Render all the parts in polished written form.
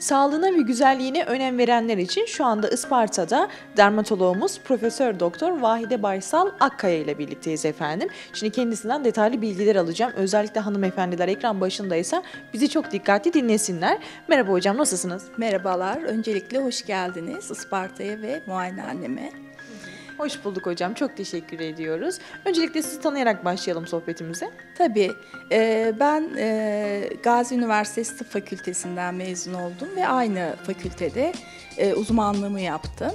Sağlığına ve güzelliğine önem verenler için şu anda Isparta'da dermatoloğumuz Profesör Doktor Vahide Baysal Akkaya ile birlikteyiz efendim. Şimdi kendisinden detaylı bilgiler alacağım. Özellikle hanımefendiler ekran başındaysa bizi çok dikkatli dinlesinler. Merhaba hocam, nasılsınız? Merhabalar. Öncelikle hoş geldiniz Isparta'ya ve muayenehaneme. Hoş bulduk hocam. Çok teşekkür ediyoruz. Öncelikle sizi tanıyarak başlayalım sohbetimize. Tabii. Ben Gazi Üniversitesi Tıp Fakültesinden mezun oldum ve aynı fakültede uzmanlığımı yaptım.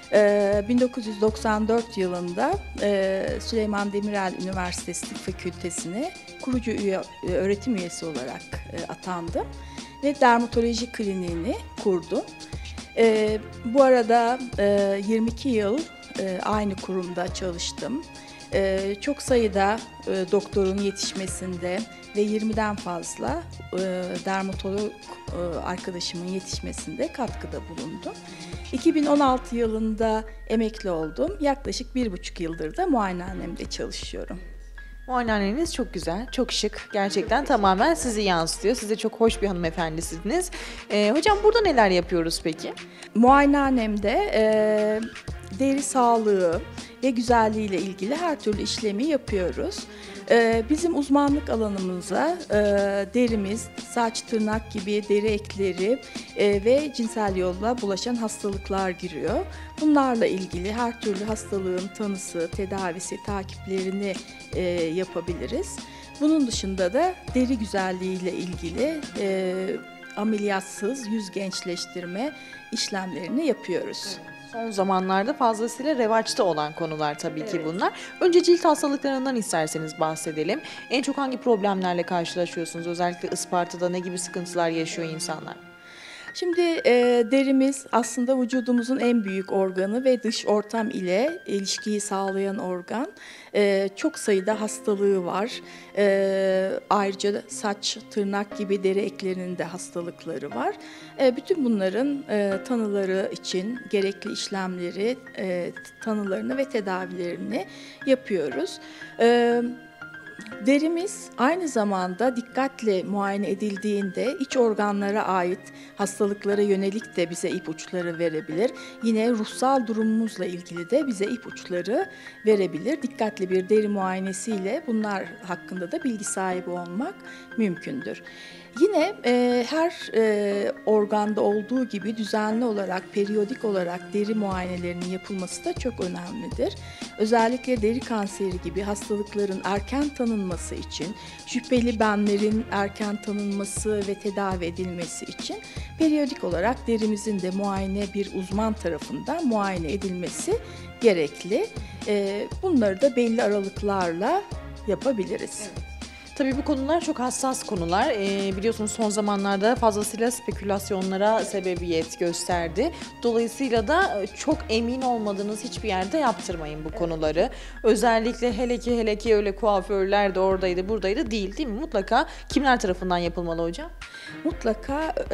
1994 yılında Süleyman Demirel Üniversitesi Tıp Fakültesi'ne kurucu öğretim üyesi olarak atandım ve dermatoloji kliniğini kurdum. Bu arada 22 yıl aynı kurumda çalıştım. Çok sayıda doktorun yetişmesinde ve 20'den fazla dermatolog arkadaşımın yetişmesinde katkıda bulundum. 2016 yılında emekli oldum. Yaklaşık 1,5 yıldır da muayenehanemde çalışıyorum. Muayenehaneniz çok güzel, çok şık. Gerçekten tamamen sizi yansıtıyor. Siz de çok hoş bir hanımefendisiniz. Hocam burada neler yapıyoruz peki? Muayenehanemde deri sağlığı ve güzelliği ile ilgili her türlü işlemi yapıyoruz. Bizim uzmanlık alanımıza derimiz, saç, tırnak gibi deri ekleri ve cinsel yolla bulaşan hastalıklar giriyor. Bunlarla ilgili her türlü hastalığın tanısı, tedavisi, takiplerini yapabiliriz. Bunun dışında da deri güzelliği ile ilgili ameliyatsız yüz gençleştirme işlemlerini yapıyoruz. Son zamanlarda fazlasıyla revaçta olan konular tabii ki Evet. bunlar. Önce cilt hastalıklarından isterseniz bahsedelim. En çok hangi problemlerle karşılaşıyorsunuz? Özellikle Isparta'da ne gibi sıkıntılar yaşıyor insanlar? Şimdi derimiz aslında vücudumuzun en büyük organı ve dış ortam ile ilişkiyi sağlayan organ. Çok sayıda hastalığı var. Ayrıca saç, tırnak gibi deri eklerinin de hastalıkları var. Bütün bunların tanıları için gerekli işlemleri, tanılarını ve tedavilerini yapıyoruz. Derimiz aynı zamanda dikkatle muayene edildiğinde iç organlara ait hastalıklara yönelik de bize ipuçları verebilir. Yine ruhsal durumumuzla ilgili de bize ipuçları verebilir. Dikkatli bir deri muayenesiyle bunlar hakkında da bilgi sahibi olmak mümkündür. Yine her organda olduğu gibi düzenli olarak, periyodik olarak deri muayenelerinin yapılması da çok önemlidir. Özellikle deri kanseri gibi hastalıkların erken tanınması için, şüpheli benlerin erken tanınması ve tedavi edilmesi için periyodik olarak derimizin de bir uzman tarafından muayene edilmesi gerekli. Bunları da belli aralıklarla yapabiliriz. Evet. Tabii bu konular çok hassas konular. Biliyorsunuz son zamanlarda fazlasıyla spekülasyonlara sebebiyet gösterdi. Dolayısıyla da çok emin olmadığınız hiçbir yerde yaptırmayın bu konuları. Özellikle hele ki öyle kuaförler de oradaydı buradaydı değil mi? Mutlaka kimler tarafından yapılmalı hocam? Mutlaka